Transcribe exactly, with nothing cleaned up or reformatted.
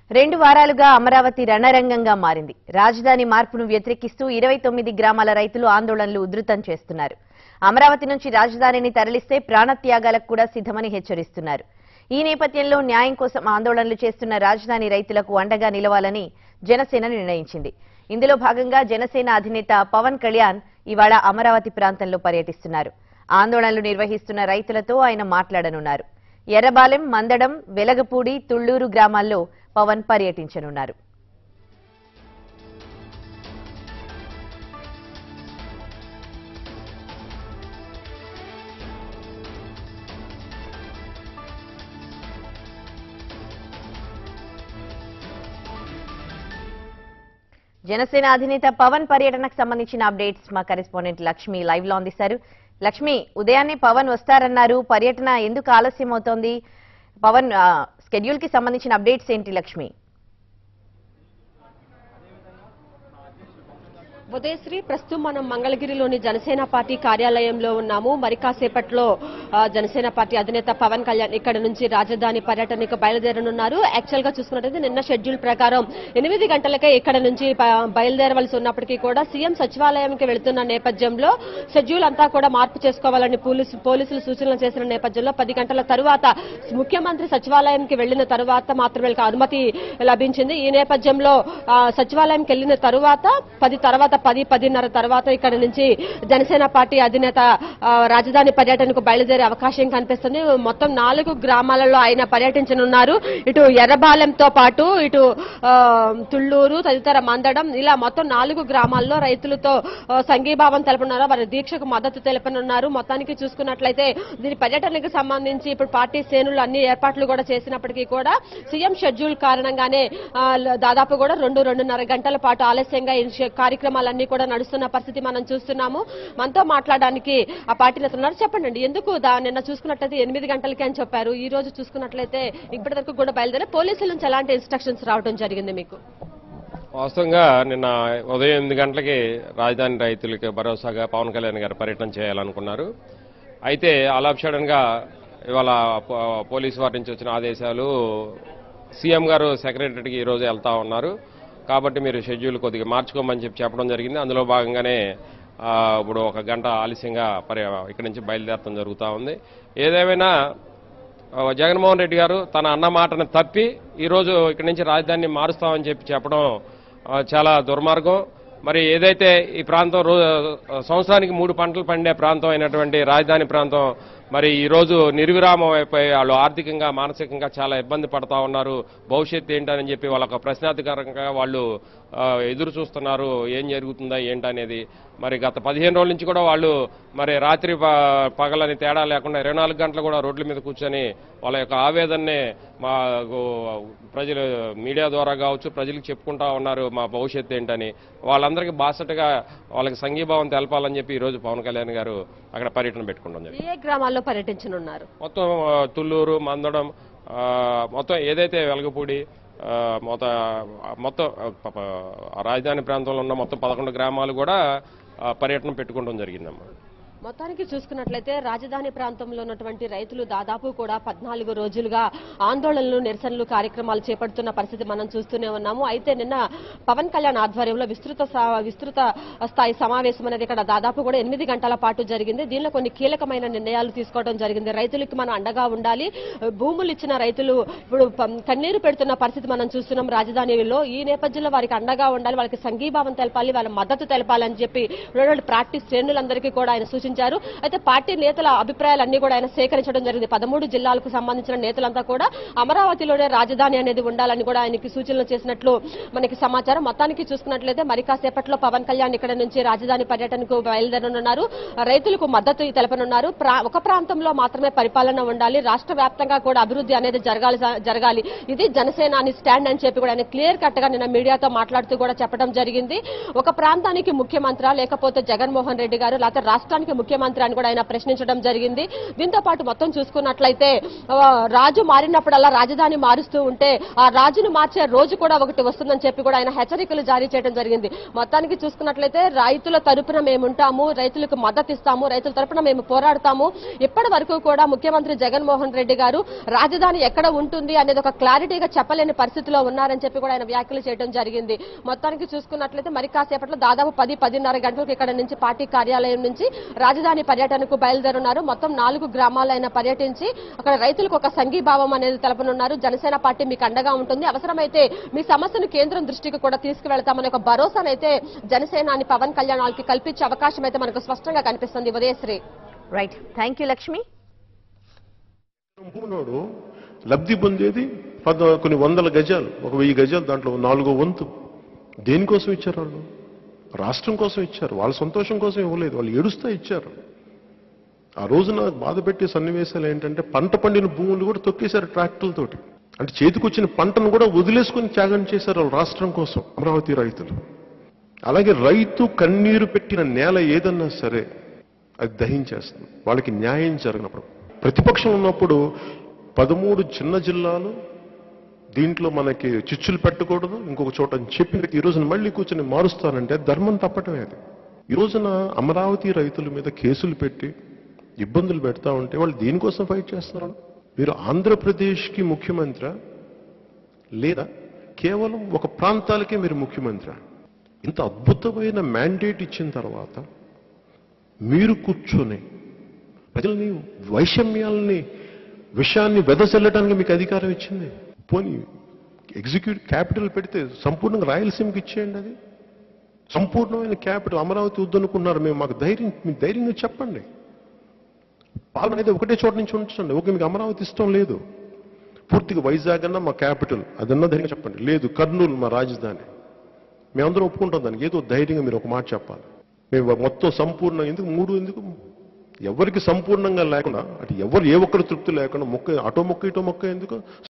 రెండు వారాలుగా అమరావతి రణరంగంగా మారింది. రాజధాని మార్పును వ్యతిరేకిస్తూ ఇరవై తొమ్మిది గ్రామాల రైతులు ఆందోళనలు ఉధృతం చేస్తున్నారు. అమరావతి నుంచి రాజధానిని తరలిస్తే ప్రాణత్యాగాలకు కూడా సిద్ధమని హెచ్చరిస్తున్నారు. ఈ నేపథ్యంలో న్యాయం కోసం ఆందోళనలు చేస్తున్న రాజధాని రైతులకు అండగా నిలవాలని జనసేన నిర్ణయించింది. ఇందులో భాగంగా జనసేన అధినేత పవన్ కళ్యాణ్ ఇవాళ అమరావతి ప్రాంతంలో పర్యటిస్తున్నారు. ఆందోళనలు నిర్వహిస్తున్న రైతులతో ఆయన మాట్లాడనున్నారు. ఎర్రబాలెం, మందడం, వెలగపూడి, తుళ్లూరు గ్రామాల్లో పవన్ పర్యటించనున్నారు. జనసేన అధినేత పవన్ పర్యటనకు సంబంధించిన అప్డేట్స్ మా కరెస్పాండెంట్ లక్ష్మి లైవ్ లో అందిస్తారు. లక్ష్మి, ఉదయాన్నే పవన్ వస్తారన్నారు, పర్యటన ఎందుకు ఆలస్యం అవుతోంది? పవన్ స్కెడ్యూల్ కి సంబంధించిన అప్డేట్స్ ఏంటి లక్ష్మి? ఉదయశ్రీ, ప్రస్తుతం మనం మంగళగిరిలోని జనసేన పార్టీ కార్యాలయంలో ఉన్నాము. మరి కాసేపట్లో జనసేన పార్టీ అధినేత పవన్ కళ్యాణ్ ఇక్కడ నుంచి రాజధాని పర్యటనకు బయలుదేరనున్నారు. యాక్చువల్ గా చూసుకున్నట్లయితే నిన్న షెడ్యూల్ ప్రకారం ఎనిమిది గంటలకే ఇక్కడ నుంచి బయలుదేరవలసి ఉన్నప్పటికీ కూడా సీఎం సచివాలయంకి వెళుతున్న నేపథ్యంలో షెడ్యూల్ అంతా కూడా మార్పు చేసుకోవాలని పోలీసు పోలీసులు సూచనలు చేసిన నేపథ్యంలో పది గంటల తరువాత ముఖ్యమంత్రి సచివాలయంకి వెళ్లిన తరువాత మాత్రమే అనుమతి లభించింది. ఈ నేపథ్యంలో సచివాలయంకి వెళ్లిన తరువాత పది తర్వాత పది పదిన్నర తర్వాత ఇక్కడ నుంచి జనసేన పార్టీ అధినేత రాజధాని పర్యటనకు బయలుదేరే అవకాశం కనిపిస్తుంది. మొత్తం నాలుగు గ్రామాలలో ఆయన పర్యటించనున్నారు. ఇటు ఎర్రబాలెంతో పాటు ఇటు తుళ్లూరు, తదితర మందడం, ఇలా మొత్తం నాలుగు గ్రామాల్లో రైతులతో సంఘీభావం తెలుపనున్నారు. వారి దీక్షకు మద్దతు తెలుపనున్నారు. మొత్తానికి చూసుకున్నట్లయితే దీని పర్యటనకు సంబంధించి ఇప్పుడు పార్టీ శ్రేణులు అన్ని ఏర్పాట్లు కూడా చేసినప్పటికీ కూడా సీఎం షెడ్యూల్ కారణంగానే దాదాపు కూడా రెండు రెండున్నర గంటల పాటు ఆలస్యంగా కార్యక్రమాలు అన్ని కూడా నడుస్తున్న పరిస్థితి మనం చూస్తున్నాము. మనతో మాట్లాడడానికి ఆ పార్టీ నేతలు ఉన్నారు. చెప్పండి, ఎందుకు నిన్న చూసుకున్నట్లయితే ఎనిమిది గంటలకి అని చెప్పారు, ఈ రోజు చూసుకున్నట్లయితే ఇప్పటి వరకు కూడా బయలుదేరే పోలీసుల నుంచి ఎలాంటి ఇన్స్ట్రక్షన్స్ రావడం జరిగింది మీకు? వాస్తవంగా నిన్న ఉదయం ఎనిమిది గంటలకి రాజధాని రైతులకి భరోసాగా పవన్ కళ్యాణ్ గారు పర్యటన చేయాలనుకున్నారు. అయితే అలాప్షడన్ గా ఇవాళ పోలీసు వారి నుంచి వచ్చిన ఆదేశాలు సీఎం గారు సెక్రటరీకి ఈ రోజు వెళ్తా ఉన్నారు. కాబట్టి మీరు షెడ్యూల్ కొద్దిగా మార్చుకోమని చెప్పి చెప్పడం జరిగింది. అందులో భాగంగానే ఇప్పుడు ఒక గంట ఆలస్యంగా పర్య ఇక్కడి నుంచి బయలుదేరడం జరుగుతూ ఉంది. ఏదేమైనా జగన్మోహన్ రెడ్డి గారు తన అన్న మాటను తప్పి ఈరోజు ఇక్కడి నుంచి రాజధానిని మారుస్తామని చెప్పి చెప్పడం చాలా దుర్మార్గం. మరి ఏదైతే ఈ ప్రాంతం సంవత్సరానికి మూడు పంటలు పండే ప్రాంతం అయినటువంటి రాజధాని ప్రాంతం మరి ఈరోజు నిర్విరామం అయిపోయి వాళ్ళు ఆర్థికంగా మానసికంగా చాలా ఇబ్బంది పడతా ఉన్నారు. భవిష్యత్తు ఏంటని చెప్పి వాళ్ళకు ప్రశ్నార్థకరంగా వాళ్ళు ఎదురు చూస్తున్నారు, ఏం జరుగుతుందా ఏంటనేది. మరి గత పదిహేను రోజుల నుంచి కూడా వాళ్ళు మరి రాత్రి పగలని తేడా లేకుండా ఇరవై నాలుగు గంటలు కూడా రోడ్ల మీద కూర్చొని వాళ్ళ యొక్క ఆవేదననే మా ప్రజలు మీడియా ద్వారా కావచ్చు ప్రజలకు చెప్పుకుంటా ఉన్నారు మా భవిష్యత్తు ఏంటని. వాళ్ళందరికీ బాసటగా వాళ్ళకి సంఘీభావం తెలపాలని చెప్పి ఈరోజు పవన్ కళ్యాణ్ గారు అక్కడ పర్యటన పెట్టుకుంటాం. ఏ గ్రామాల్లో పర్యటించనున్నారు? మొత్తం తుళ్లూరు, మందడం, మొత్తం ఏదైతే వెలగపూడి, మొత్తం మొత్తం రాజధాని ప్రాంతంలో ఉన్న మొత్తం పదకొండు గ్రామాలు కూడా పర్యటన పెట్టుకోవడం జరిగిందమ్మా. మొత్తానికి చూసుకున్నట్లయితే రాజధాని ప్రాంతంలో ఉన్నటువంటి రైతులు దాదాపు కూడా పద్నాలుగు రోజులుగా ఆందోళనలు, నిరసనలు కార్యక్రమాలు చేపడుతున్న పరిస్థితి మనం చూస్తూనే ఉన్నాము. అయితే నిన్న పవన్ కళ్యాణ్ ఆధ్వర్యంలో విస్తృత విస్తృత స్థాయి సమావేశం అనేది ఇక్కడ దాదాపు కూడా ఎనిమిది గంటల పాటు జరిగింది. దీనిలో కొన్ని కీలకమైన నిర్ణయాలు తీసుకోవడం జరిగింది. రైతులకి మనం అండగా ఉండాలి. భూములు ఇచ్చిన రైతులు ఇప్పుడు కన్నీరు పెడుతున్న పరిస్థితి మనం చూస్తున్నాం రాజధానిలో. ఈ నేపథ్యంలో వారికి అండగా ఉండాలి, వాళ్ళకి సంఘీభావం తెలపాలి, వాళ్ళ మద్దతు తెలపాలని చెప్పి ప్రాక్టీస్ శ్రేణులందరికీ కూడా ఆయన సూచించారు. అయితే పార్టీ నేతల అభిప్రాయాలన్నీ కూడా ఆయన సేకరించడం జరిగింది. పదమూడు జిల్లాలకు సంబంధించిన నేతలంతా కూడా అమరావతిలోనే రాజధాని అనేది ఉండాలని కూడా ఆయనకి సూచనలు చేసినట్లు మనకి సమాచారం. మొత్తానికి చూసుకున్నట్లయితే మరి కాసేపట్లో పవన్ కళ్యాణ్ ఇక్కడ నుంచి రాజధాని పర్యటనకు బయలుదేరనున్నారు. రైతులకు మద్దతు తెలపనున్నారు. ఒక ప్రాంతంలో మాత్రమే పరిపాలన ఉండాలి, రాష్ట్ర వ్యాప్తంగా కూడా అభివృద్ధి అనేది జరగాలి జరగాలి ఇది జనసేన స్టాండ్ అని చెప్పి కూడా ఆయన క్లియర్ కట్ గా నిన్న మీడియాతో మాట్లాడుతూ కూడా చెప్పడం జరిగింది. ఒక ప్రాంతానికి ముఖ్యమంత్రి లేకపోతే జగన్మోహన్ రెడ్డి గారు లేకపోతే రాష్ట్రానికి ముఖ్యమంత్రి అని కూడా ఆయన ప్రశ్నించడం జరిగింది. దీంతో పాటు మొత్తం చూసుకున్నట్లయితే ఆ, రాజు మారినప్పుడల్లా రాజధాని మారుస్తూ ఉంటే ఆ రాజును మార్చే రోజు కూడా ఒకటి వస్తుందని చెప్పి కూడా ఆయన హెచ్చరికలు జారీ చేయడం జరిగింది. మొత్తానికి చూసుకున్నట్లయితే రైతుల తరపున మేము ఉంటాము, రైతులకు మద్దతు ఇస్తాము, రైతుల తరపున మేము పోరాడతాము. ఇప్పటి వరకు కూడా ముఖ్యమంత్రి జగన్మోహన్ రెడ్డి గారు రాజధాని ఎక్కడ ఉంటుంది అనేది ఒక క్లారిటీగా చెప్పలేని పరిస్థితిలో ఉన్నారని చెప్పి కూడా ఆయన వ్యాఖ్యలు చేయడం జరిగింది. మొత్తానికి చూసుకున్నట్లయితే మరి కాసేపట్లో దాదాపు పది పదిన్నర గంటలకు ఇక్కడ నుంచి పార్టీ కార్యాలయం నుంచి రాజధాని పర్యటనకు బయలుదేరున్నారు. మొత్తం నాలుగు గ్రామాలైన పర్యటించి అక్కడ రైతులకు ఒక సంఘీభావం అనేది తెలపనున్నారు. జనసేన పార్టీ మీకు అండగా ఉంటుంది, అవసరమైతే మీ సమస్యను కేంద్రం దృష్టికి కూడా తీసుకువెళ్తామనే ఒక భరోసానైతే జనసేనాని పవన్ కళ్యాణ్ వాళ్ళకి కల్పించే అవకాశం అయితే మనకు స్పష్టంగా కనిపిస్తుంది. Udayasri. Right, thank you Lakshmi. భూమినోడు లబ్ధి పొందేది పద కొన్ని వందల గజాలు, ఒక వెయ్యి గజాలు, దాంట్లో నాలుగో వంతు దేనికోసం ఇచ్చారు? వాళ్ళు రాష్ట్రం కోసం ఇచ్చారు, వాళ్ళ సంతోషం కోసం ఇవ్వలేదు, వాళ్ళు ఏడుస్తా ఇచ్చారు. ఆ రోజున బాధ పెట్టే సన్నివేశాలు ఏంటంటే పంట పండిన భూములు కూడా తొక్కేశారు ట్రాక్టర్లతోటి. అంటే చేతికొచ్చిన పంటను కూడా వదిలేసుకుని త్యాగం చేశారు వాళ్ళు రాష్ట్రం కోసం అమరావతి రైతులు. అలాగే రైతు కన్నీరు పెట్టిన నేల ఏదన్నా సరే అది దహించేస్తుంది వాళ్ళకి న్యాయం జరగనప్పుడు. ప్రతిపక్షం ఉన్నప్పుడు పదమూడు చిన్న జిల్లాలు దీంట్లో మనకి చిచ్చులు పెట్టకూడదు ఇంకొక చోట అని చెప్పి ఈ రోజున మళ్ళీ కూర్చొని మారుస్తానంటే ధర్మం తప్పటమే అది. ఈ రోజున అమరావతి రైతుల మీద కేసులు పెట్టి ఇబ్బందులు పెడతా ఉంటే వాళ్ళు దేనికోసం ఫైట్ చేస్తున్నారు? మీరు ఆంధ్రప్రదేశ్కి ముఖ్యమంత్రి లేదా కేవలం ఒక ప్రాంతాలకే మీరు ముఖ్యమంత్రి? ఇంత అద్భుతమైన మ్యాండేట్ ఇచ్చిన తర్వాత మీరు కూర్చొని ప్రజల్ని వైషమ్యాలని విషయాన్ని వెదజల్లడానికి మీకు అధికారం ఇచ్చింది. పోనీ ఎగ్జిక్యూటివ్ క్యాపిటల్ పెడితే సంపూర్ణంగా రాయలసీమకి ఇచ్చేయండి. అది సంపూర్ణమైన క్యాపిటల్ అమరావతి వద్దనుకున్నారు. మేము మాకు ధైర్యం మీకు ధైర్యంగా చెప్పండి. పాలన అయితే ఒకటే చోట నుంచి ఉంచండి. ఓకే మీకు అమరావతి ఇష్టం లేదు, పూర్తిగా వైజాగ్ అన్న మా క్యాపిటల్ అదన్నా ధైర్యంగా చెప్పండి. లేదు కర్నూలు మా రాజధాని, మేమందరం ఒప్పుకుంటాం దానికి. ఏదో ధైర్యంగా మీరు ఒక మాట చెప్పాలి. మేము మొత్తం సంపూర్ణ ఎందుకు మూడు ఎందుకు ఎవరికి సంపూర్ణంగా లేకుండా అటు ఎవరు ఏ ఒక్కరు తృప్తి లేకుండా మొక్క అటో మొక్క ఇటో మొక్క ఎందుకు